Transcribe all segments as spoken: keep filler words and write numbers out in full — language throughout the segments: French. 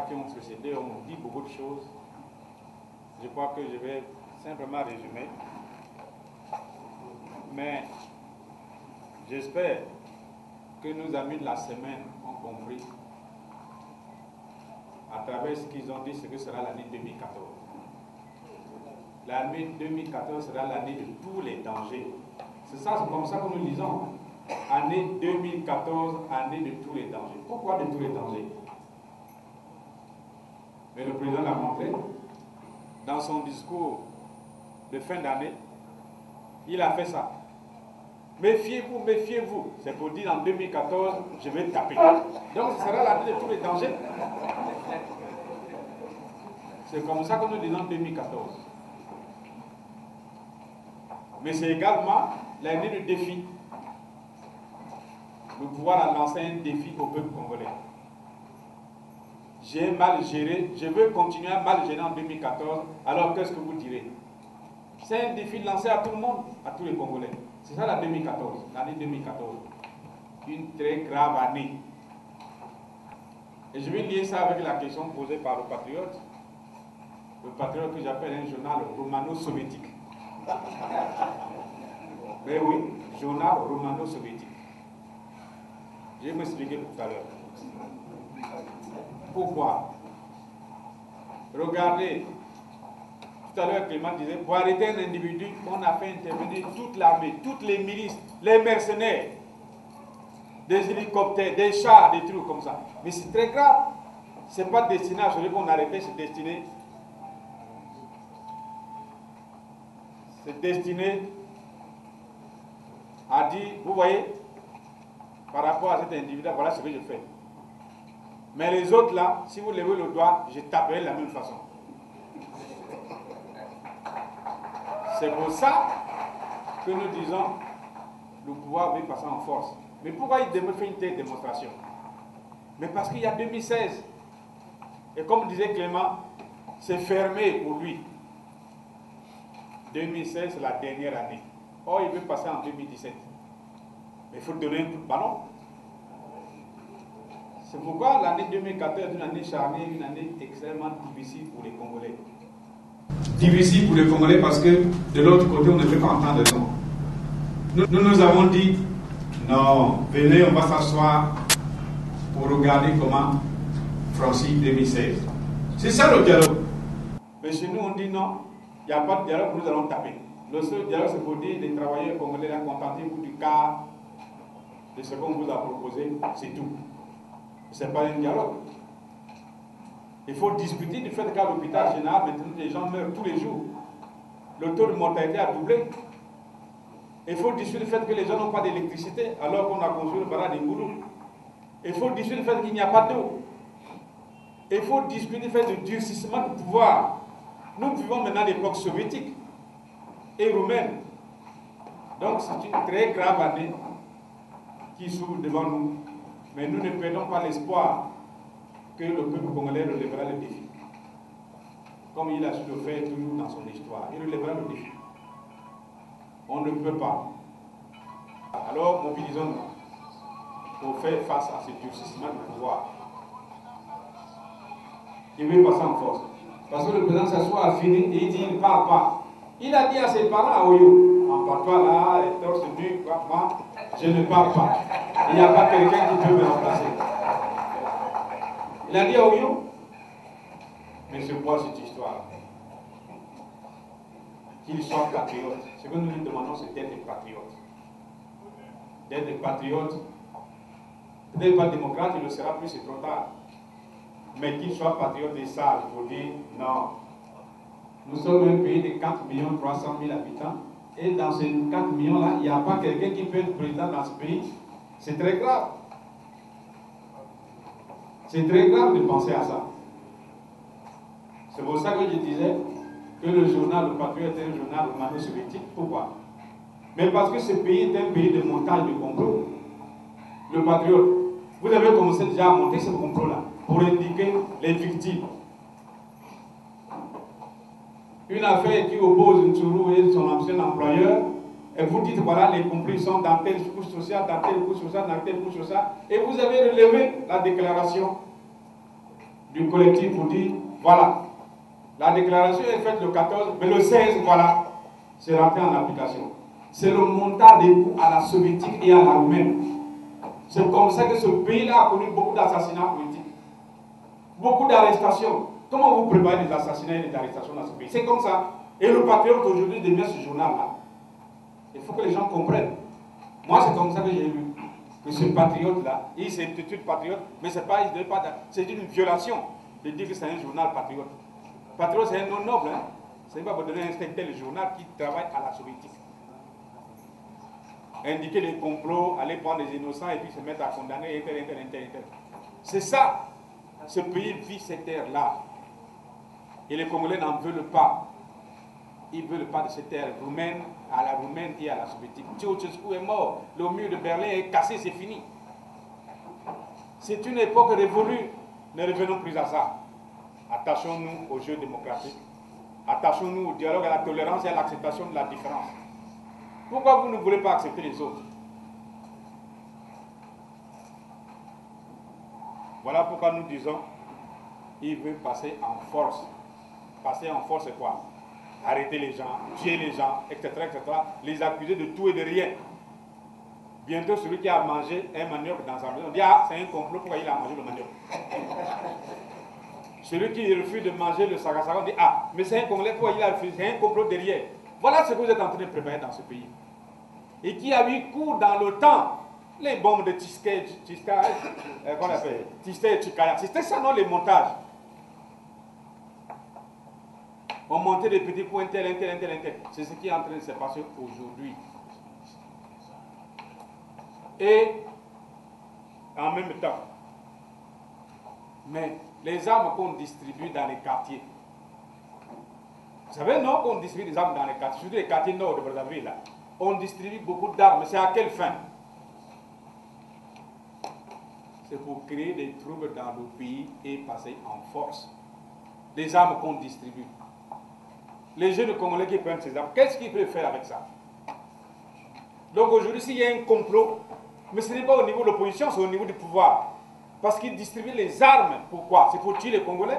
qui ont précédé ont dit beaucoup de choses. Je crois que je vais simplement résumer. Mais j'espère que nos amis de la semaine ont compris à travers ce qu'ils ont dit ce que sera l'année deux mille quatorze. L'année deux mille quatorze sera l'année de tous les dangers. C'est ça, c'est comme ça que nous lisons. Année deux mille quatorze, année de tous les dangers. Pourquoi de tous les dangers? Mais le président l'a montré dans son discours de fin d'année. Il a fait ça. Méfiez-vous, méfiez-vous. C'est pour dire en deux mille quatorze, je vais taper. Donc ce sera l'année de tous les dangers. C'est comme ça que nous disons deux mille quatorze. Mais c'est également l'année du défi. Le pouvoir a lancé un défi au peuple congolais. J'ai mal géré, je veux continuer à mal gérer en deux mille quatorze, alors qu'est-ce que vous direz? C'est un défi lancé à tout le monde, à tous les Congolais. C'est ça la deux mille quatorze, l'année deux mille quatorze. Une très grave année. Et je vais lier ça avec la question posée par le Patriote. Le Patriote que j'appelle un journal romano-soviétique. Mais oui, journal romano-soviétique. Je vais m'expliquer tout à l'heure. Pourquoi? Regardez, tout à l'heure Clément disait, pour arrêter un individu, on a fait intervenir toute l'armée, toutes les milices, les mercenaires, des hélicoptères, des chars, des trucs comme ça. Mais c'est très grave. Ce n'est pas destiné à celui qu'on a arrêté, c'est destiné. C'est destiné à dire, vous voyez, par rapport à cet individu, voilà ce que je fais. Mais les autres là, si vous levez le doigt, je taperai de la même façon. C'est pour ça que nous disons le pouvoir veut passer en force. Mais pourquoi il fait une telle démonstration? Mais parce qu'il y a deux mille seize. Et comme disait Clément, c'est fermé pour lui. deux mille seize, c'est la dernière année. Or, il veut passer en deux mille dix-sept. Mais il faut donner un coup de ballon. C'est pourquoi l'année deux mille quatorze est une année charnière, une année extrêmement difficile pour les Congolais. Difficile pour les Congolais parce que de l'autre côté, on ne peut pas entendre le nom. Nous, nous nous avons dit, non, venez, on va s'asseoir pour regarder comment franchir deux mille seize. C'est ça le dialogue. Mais chez nous, on dit non, il n'y a pas de dialogue, nous allons taper. Le seul dialogue, c'est pour dire les travailleurs congolais, contentez-vous du cas de ce qu'on vous a proposé, c'est tout. Ce n'est pas un dialogue. Il faut discuter du fait qu'à l'hôpital général, maintenant, les gens meurent tous les jours. Le taux de mortalité a doublé. Il faut discuter du fait que les gens n'ont pas d'électricité alors qu'on a construit le barrage des Ngoulou. Il faut discuter du fait qu'il n'y a pas d'eau. Il faut discuter du fait du durcissement du pouvoir. Nous vivons maintenant à l'époque soviétique et roumaine. Donc c'est une très grave année qui s'ouvre devant nous. Mais nous ne perdons pas l'espoir que le peuple congolais relèvera le défi. Comme il a su le faire toujours dans son histoire. Il relèvera le défi. On ne peut pas. Alors mobilisons-nous pour faire face à ce durcissement du pouvoir. Il veut passer en force. Parce que le président s'assoit à fini et il dit il ne parle pas. Il a dit à ses parents à Oyo, en patois là, torse nu, moi, je ne parle pas. Il n'y a pas quelqu'un qui peut me remplacer. Il a dit à Oyo, mais c'est quoi cette histoire? Qu'il soit patriote. Ce que nous lui demandons, c'est d'être des patriotes. D'être des patriotes. Peut-être pas démocrate, il le sera plus, c'est trop tard. Mais qu'il soit patriote et sage pour dire non. Nous sommes un pays de quatre millions trois cent mille habitants. Et dans ces quatre millions-là, il n'y a pas quelqu'un qui peut être président dans ce pays. C'est très grave. C'est très grave de penser à ça. C'est pour ça que je disais que le journal, le Patriote, est un journal romano-soviétique. Pourquoi? Mais parce que ce pays est un pays de montage de complot. Le Patriote, vous avez commencé déjà à monter ce complot-là pour indiquer les victimes. Une affaire qui oppose Ntsuru et son ancien employeur, et vous dites voilà, les complices sont dans telle couche sociale, dans telle couche sociale, dans telle couche sociale, et vous avez relevé la déclaration du collectif vous dit, voilà, la déclaration est faite le quatorze, mais le seize, voilà, c'est rentré en application. C'est le montant des coûts à la soviétique et à la roumaine. C'est comme ça que ce pays-là a connu beaucoup d'assassinats politiques, beaucoup d'arrestations. Comment vous préparez des assassinats et des arrestations dans ce pays? C'est comme ça. Et le patriote aujourd'hui devient ce journal-là. Il faut que les gens comprennent. Moi, c'est comme ça que j'ai lu. Que ce patriote-là, il s'intitule patriote, mais c'est pas, pas c'est une violation de dire que c'est un journal patriote. Patriote, c'est un nom noble. Hein? Ce n'est pas pour donner un tel journal qui travaille à la soviétique. Indiquer les complots, aller prendre des innocents et puis se mettre à condamner, et tel, et tel, et tel, et tel. C'est ça. Ce pays vit cette ère-là. Et les Congolais n'en veulent pas. Ils ne veulent pas de cette ère roumaine, à la roumaine et à la soviétique. Ceausescu est mort. Le mur de Berlin est cassé, c'est fini. C'est une époque révolue. Ne revenons plus à ça. Attachons-nous au jeu démocratique. Attachons-nous au dialogue, à la tolérance et à l'acceptation de la différence. Pourquoi vous ne voulez pas accepter les autres? Voilà pourquoi nous disons, il veut passer en force. Passer en force, c'est quoi? Arrêter les gens, tuer les gens, et cetera, et cetera. Les accuser de tout et de rien. Bientôt, celui qui a mangé un manioc dans sa maison, on dit, ah, c'est un complot, pourquoi il a mangé le manioc? Celui qui refuse de manger le sagasaga, on dit, ah, mais c'est un Congolais, pourquoi il a refusé? C'est un complot derrière. Voilà ce que vous êtes en train de préparer dans ce pays. Et qui a eu cours dans le temps. Les bombes de Tiskay, Tiskay, euh, qu'on appelle Tiskay et Chikaya. C'était ça, non, les montages. On montait des petits points, tel, un tel, un tel, un tel. C'est ce qui est en train de se passer aujourd'hui. Et en même temps, mais les armes qu'on distribue dans les quartiers, vous savez, non, qu'on distribue des armes dans les quartiers, surtout les quartiers nord de Brazzaville, là. On distribue beaucoup d'armes, c'est à quelle fin? C'est pour créer des troubles dans le pays et passer en force. Les armes qu'on distribue. Les jeunes Congolais qui prennent ces armes, qu'est-ce qu'ils peuvent faire avec ça? Donc aujourd'hui, s'il y a un complot, mais ce n'est pas au niveau de l'opposition, c'est au niveau du pouvoir. Parce qu'ils distribuent les armes. Pourquoi? C'est pour tuer les Congolais.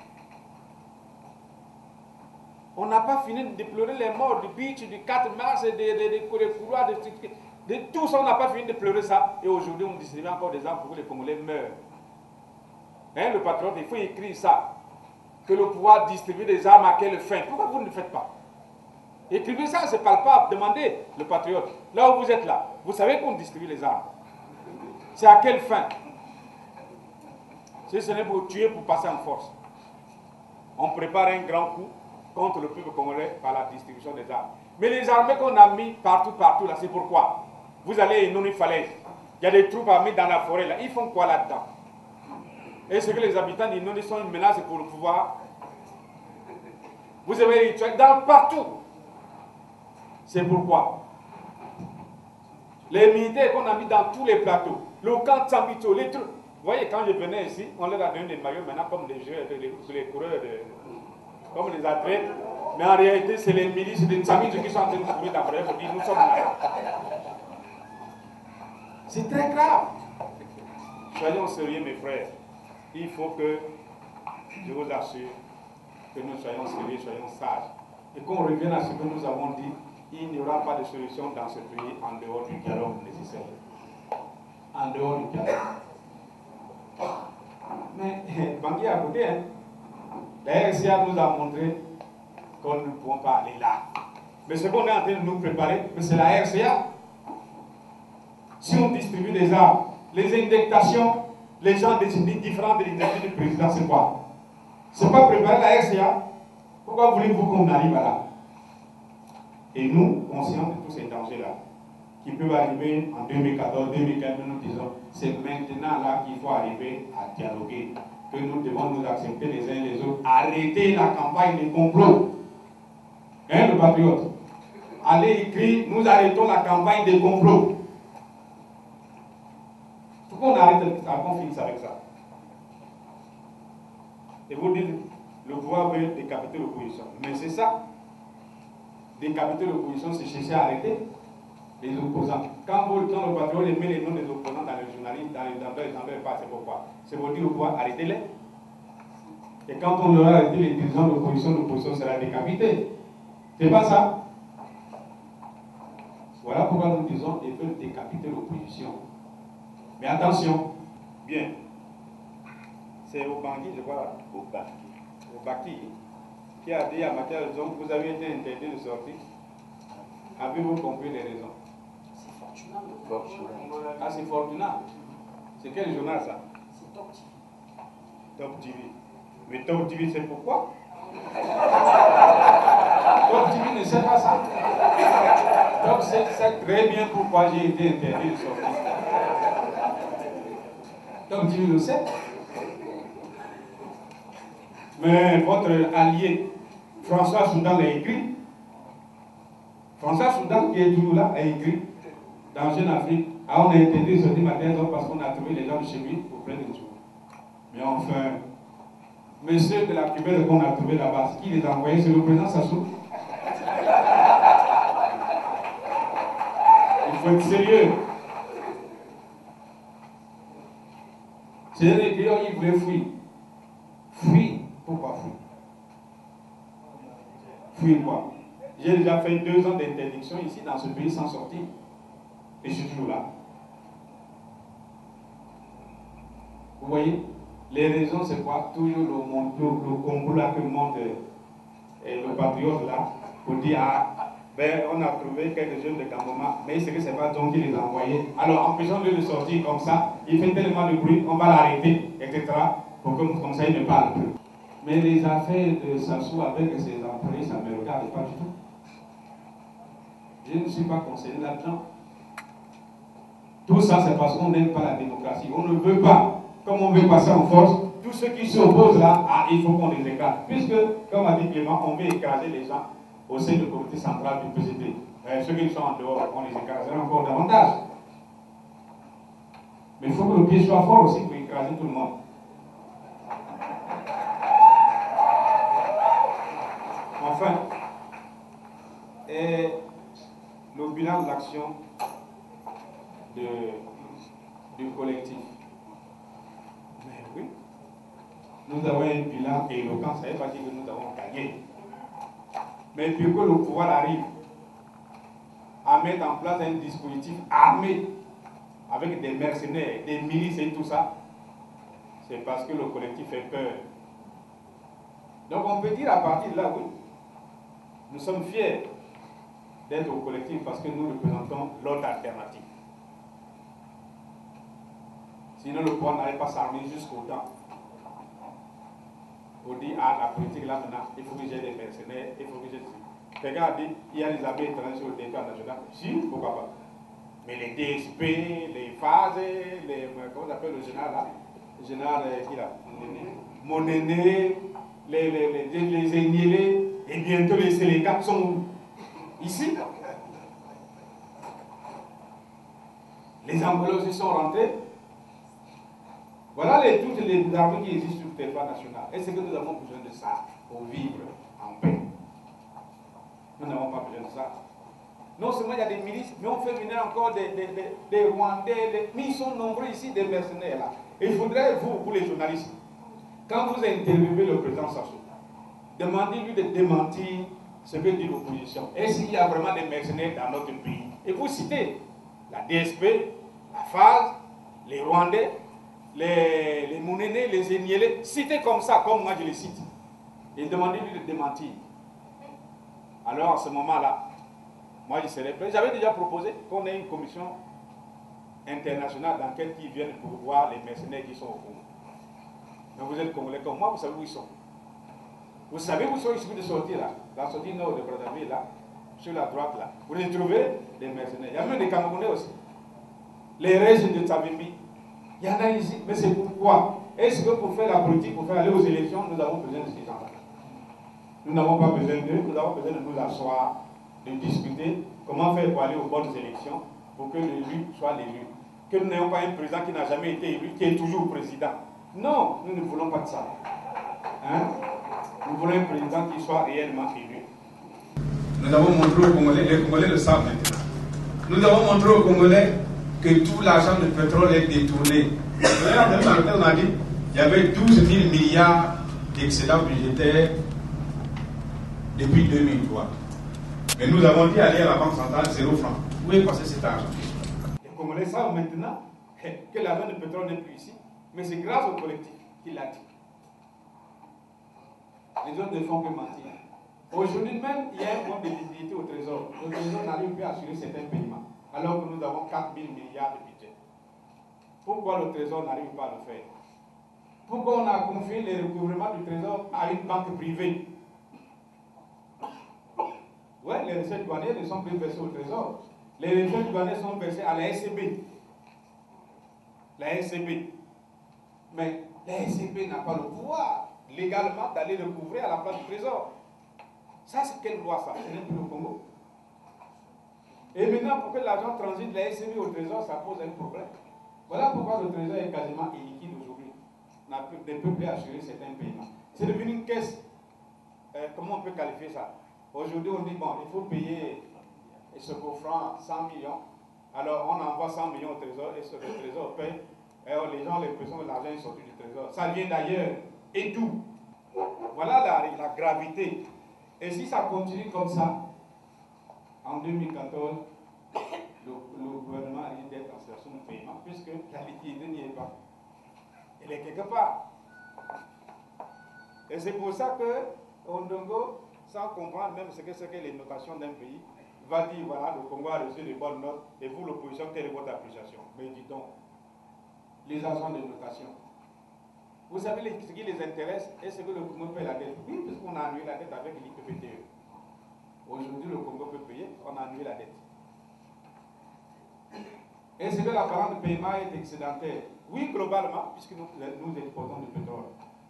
On n'a pas fini de déplorer les morts du beach, du quatre mars, des de, de, de, couloirs, de, de, de tout ça, on n'a pas fini de pleurer ça. Et aujourd'hui, on distribue encore des armes pour que les Congolais meurent. Hein, le patriote, il faut écrire ça. Que le pouvoir distribue des armes à quelle fin? Pourquoi vous ne le faites pas? Écrivez ça, c'est palpable. Demandez, le patriote. Là où vous êtes là, vous savez qu'on distribue les armes. C'est à quelle fin? Si ce n'est pour tuer, pour passer en force. On prépare un grand coup contre le peuple congolais par la distribution des armes. Mais les armées qu'on a mis partout, partout, là, c'est pourquoi? Vous allez inonder une falaise. Il y a des troupes armées dans la forêt, là. Ils font quoi là-dedans? Est-ce que les habitants d'Inoni sont une menace pour le pouvoir? Vous avez les tués dans partout. C'est pourquoi les militaires qu'on a mis dans tous les plateaux, le camp Tsambito, les trucs. Vous voyez, quand je venais ici, on leur a donné des maillots maintenant comme des jeux, les, les coureurs, de, comme les athlètes. Mais en réalité, c'est les milices de Tsambito qui sont en train de courir d'après pour dire nous sommes là. C'est très grave. Soyons sérieux, mes frères. Il faut que, je vous assure, que nous soyons sérieux, soyons sages. Et qu'on revienne à ce que nous avons dit, il n'y aura pas de solution dans ce pays en dehors du dialogue nécessaire. En dehors du dialogue. Mais, Bangui à côté, hein, la R C A nous a montré qu'on ne pouvons pas aller là. Mais ce qu'on est en train de nous préparer, c'est la R C A. Si on distribue des armes, les indictations, les gens décident différents de l'identité du président, c'est quoi? C'est pas préparer la R C A. Pourquoi voulez-vous qu'on arrive à là? Et nous, conscients de tous ces dangers-là, qui peuvent arriver en deux mille quatorze, deux mille quinze, nous disons, c'est maintenant là qu'il faut arriver à dialoguer, que nous devons nous accepter les uns les autres, arrêter la campagne des complots. Hein, le patriote? Allez écrire, nous arrêtons la campagne des complots. Il faut qu'on arrête, qu'on finisse avec ça. Et vous dites, le pouvoir veut décapiter l'opposition. Mais c'est ça. Décapiter l'opposition, c'est chercher à arrêter les opposants. Quand, vous, quand le patriote met les noms des opposants dans les journalistes, dans les dans les, dans les, c'est pourquoi? C'est pour dire au pouvoir, arrêtez-les. Et quand on aura arrêté les dirigeants de l'opposition, l'opposition sera décapitée. C'est pas ça. Voilà pourquoi nous disons qu'ils veulent décapiter l'opposition. Mais attention, bien. C'est au Bangui, je crois, là. Au Baki. Au Baki, qui a dit à Mathieu Zong, vous avez été interdit de sortir. Avez-vous compris les raisons? C'est Fortuna. Ah, c'est Fortuna. C'est quel journal ça? C'est Top T V. Top T V. Mais Top T V, c'est pourquoi? Top T V ne sait pas ça. Top sait très bien pourquoi j'ai été interdit de sortir. Top T V le sait. Mais votre allié, François Soudan, l'a écrit. François Soudan, qui est toujours là, a écrit dans Jeune Afrique. Ah, on a interdit de sortir matin parce qu'on a trouvé les gens de chez lui pour prendre une jour. Mais enfin, monsieur de la Cubelle qu'on a trouvé là-bas, qui les a envoyés, c'est le président Sassou. Il faut être sérieux. C'est un écrivain, il voulait fuir. Fuir. Pourquoi fuir? Fuir quoi? J'ai déjà fait deux ans d'interdiction ici dans ce pays sans sortir. Et je suis toujours là. Vous voyez? Les raisons, c'est quoi? Toujours le, le, le Congo là que monte et le patriote là pour dire ah, ben, on a trouvé quelques jeunes de Kamboma, mais c'est que c'est pas donc qui les a envoyés. Alors empêchons-le de sortir comme ça, il fait tellement de bruit, on va l'arrêter, et cetera. Pour que le conseil ne parle plus. Mais les affaires de Sassou avec ses employés, ça ne me regarde pas du tout. Je ne suis pas concerné là-dedans. Tout ça, c'est parce qu'on n'aime pas la démocratie. On ne veut pas, comme on veut passer en force, tous ceux qui s'opposent là, ah, il faut qu'on les écrase. Puisque, comme a dit Clément, on veut écraser les gens au sein du comité central du P C P. Euh, ceux qui sont en dehors, on les écrasera encore davantage. Mais il faut que le pied soit fort aussi pour écraser tout le monde. Enfin, et le bilan de l'action de, du collectif. Mais oui, nous avons un bilan éloquent, ça ne veut pas dire que nous avons gagné. Mais puis que le pouvoir arrive à mettre en place un dispositif armé avec des mercenaires, des milices et tout ça, c'est parce que le collectif fait peur. Donc on peut dire à partir de là, oui, nous sommes fiers d'être au collectif parce que nous représentons l'autre alternative. Sinon le pouvoir n'allait pas s'armer jusqu'au temps. On dit, ah, la politique là maintenant, il faut que j'ai des mercenaires, il faut que j'ai... Quelqu'un a dit, il y a des armées étrangères sur le territoire national. Si, pourquoi pas. Mais les D S P, les phases, les... Comment on appelle le général là? Le général qui là? Mon aîné, les, les, les, les Agnélés, et bientôt les Sélécats sont où? Ici. Les Angolais aussi sont rentrés. Voilà les, toutes les armées qui existent sur le territoire national. Est-ce que nous avons besoin de ça pour vivre en paix? Nous n'avons pas besoin de ça. Non seulement il y a des milices, mais on fait venir encore des, des, des, des Rwandais, des... mais ils sont nombreux ici, des mercenaires là. Et il faudrait, vous, vous les journalistes, quand vous interviewez le président Sassou, demandez-lui de démentir ce que dit l'opposition. Est-ce qu'il y a vraiment des mercenaires dans notre pays? Et vous citez la D S P, la F A S, les Rwandais, les, les Mounénés, les Enyélés, citez comme ça, comme moi je les cite. Et demandez-lui de démentir. Alors à ce moment-là, moi je serais prêt. J'avais déjà proposé qu'on ait une commission internationale d'enquête qui vienne pour voir les mercenaires qui sont au Congo. Mais vous êtes Congolais comme moi, vous savez où ils sont. Vous savez où sont, il suffit de sortir là. La sortie nord de Brazzaville là, sur la droite là. Vous les trouvez des mercenaires. Il y a même des Camerounais aussi. Les régions de Tabimbi. Il y en a ici. Mais c'est pourquoi? Est-ce que pour faire la politique, pour faire aller aux élections, nous avons besoin de ces gens-là? Nous n'avons pas besoin d'eux, nous avons besoin de nous asseoir, de discuter comment faire pour aller aux bonnes élections, pour que l'élu soit l'élu. Que nous n'ayons pas un président qui n'a jamais été élu, qui est toujours président. Non, nous ne voulons pas de ça. Hein? Nous voulons un président qui soit réellement élu. Nous avons montré aux Congolais, les Congolais le savent maintenant. Nous avons montré aux Congolais que tout l'argent du pétrole est détourné. On a dit qu'il y avait douze mille milliards d'excédent budgétaire depuis deux mille trois. Mais nous avons dit aller à la Banque centrale, zéro franc. Où est passé cet argent? Les Congolais savent maintenant que l'argent de pétrole n'est plus ici, mais c'est grâce au collectif qu'il l'a dit. Les autres ne font que mentir. Aujourd'hui même, il y a un point de visibilité au Trésor. Le Trésor n'arrive plus à assurer certains paiements, alors que nous avons quatre mille milliards de budget. Pourquoi le Trésor n'arrive pas à le faire? Pourquoi on a confié les recouvrements du Trésor à une banque privée? Oui, les recettes douanières ne sont plus versées au Trésor. Les recettes douanières sont versées à la S C B. La S C B. Mais la S C B n'a pas le pouvoir légalement d'aller le couvrir à la place du Trésor. Ça, c'est quelle loi ça? Ce n'est plus le Congo. Et maintenant, pour que l'argent transite de la S C B au Trésor, ça pose un problème. Voilà pourquoi le Trésor est quasiment illiquide aujourd'hui. Ne peut plus assurer certains paiements. C'est devenu une caisse. Euh, comment on peut qualifier ça? Aujourd'hui, on dit, bon, il faut payer ce franc cent millions. Alors, on envoie cent millions au Trésor et ce, le Trésor paye. Et les gens ont l'impression que l'argent est sorti du Trésor. Ça vient d'ailleurs. Et tout. Voilà la, la gravité. Et si ça continue comme ça, en deux mille quatorze, le, le gouvernement risque d'être en situation de paiement, puisque la liquidité n'y est pas. Elle est quelque part. Et c'est pour ça que Ondongo, sans comprendre même ce que c'est que les notations d'un pays, va dire, voilà, le Congo a reçu de bonnes notes, et vous, l'opposition, quelle est votre appréciation? Mais dis donc, les agents de notation, vous savez ce qui les intéresse, est-ce que le Congo paie la dette? Oui, puisqu'on a annulé la dette avec l'I P P T E. Aujourd'hui, le Congo peut payer, on a annulé la dette. Est-ce que la balance de paiement est excédentaire? Oui, globalement, puisque nous, nous exportons du pétrole.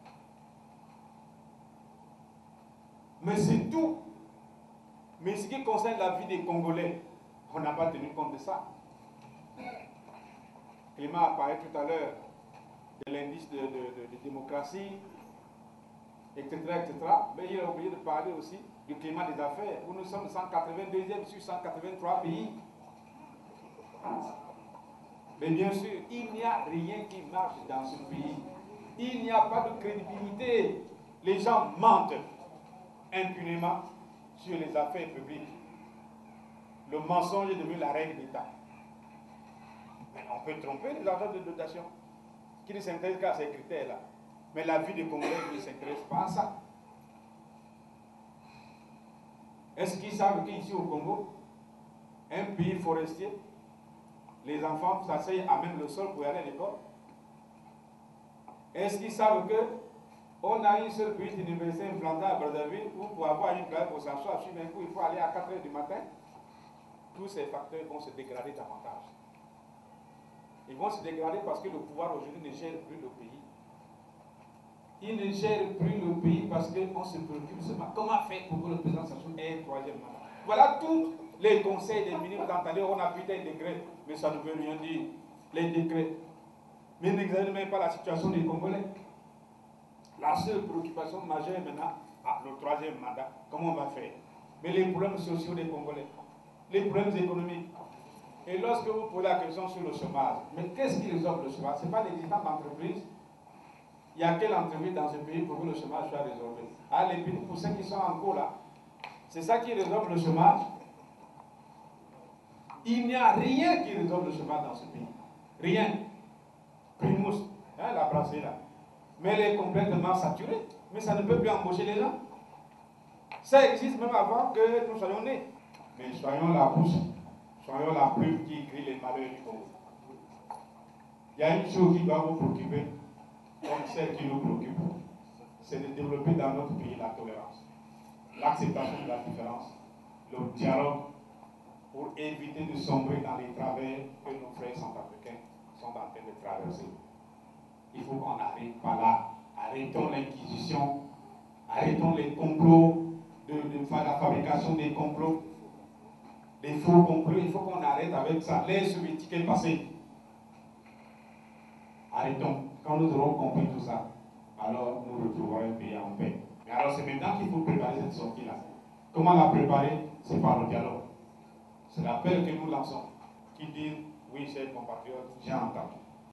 Mais c'est tout. Mais ce qui concerne la vie des Congolais, on n'a pas tenu compte de ça. Clément a parlé tout à l'heure de l'indice de, de, de, de démocratie, et cetera, et cetera. Mais il a oublié de parler aussi du climat des affaires, où nous sommes cent quatre-vingt-deuxième sur cent quatre-vingt-trois pays. Mais bien sûr, il n'y a rien qui marche dans ce pays. Il n'y a pas de crédibilité. Les gens mentent impunément sur les affaires publiques. Le mensonge est devenu la règle d'État. Mais on peut tromper les agents de dotation qui ne s'intéressent qu'à ces critères-là. Mais la vie des Congolais ne s'intéresse pas à ça. Est-ce qu'ils savent qu'ici au Congo, un pays forestier, les enfants s'asseyent à même le sol pour aller à l'école? Est-ce qu'ils savent que on a une seule petite université implantée à Brazzaville où pour avoir une classe pour s'asseoir sur un coup, il faut aller à quatre heures du matin? Tous ces facteurs vont se dégrader davantage. Ils vont se dégrader parce que le pouvoir aujourd'hui ne gère plus le pays. Il ne gère plus le pays parce qu'on se préoccupe seulement comment faire pour que le président Sassou ait un troisième mandat. Voilà tous les conseils des ministres d'entendre, on a pris des décrets, mais ça ne veut rien dire. Les décrets. Mais n'examinez même pas la situation des Congolais. La seule préoccupation majeure maintenant, ah, le troisième mandat, comment on va faire? Mais les problèmes sociaux des Congolais, les problèmes économiques. Et lorsque vous posez la question sur le chômage, mais qu'est-ce qui résolve le chômage? Ce n'est pas l'existence d'entreprise. Il y a quelle entreprise dans ce pays pour que le chômage soit résolu? Ah, les petits poussins qui sont en cours là, c'est ça qui résolve le chômage? Il n'y a rien qui résolve le chômage dans ce pays. Rien. Primus, hein, la brasserie là. Mais elle est complètement saturée. Mais ça ne peut plus embaucher les gens. Ça existe même avant que nous soyons nés. Mais soyons la bouche, soyons la plume qui écrit les malheurs du Congo. Il y a une chose qui doit vous préoccuper, comme celle qui nous préoccupe, c'est de développer dans notre pays la tolérance, l'acceptation de la différence, le dialogue, pour éviter de sombrer dans les travers que nos frères centrafricains sont en train de traverser. Il faut qu'on arrive par là. Arrêtons l'inquisition, arrêtons les complots, de, de, de la fabrication des complots, des faux complots. Il faut qu'on arrête avec ça. L'ère soviétique est passée. Arrêtons. Quand nous aurons compris tout ça, alors nous retrouverons un pays en paix. Mais alors c'est maintenant qu'il faut préparer cette sortie-là. Comment la préparer? C'est par le dialogue. C'est l'appel que nous lançons, qui dit, oui, chers compatriotes, j'ai entendu.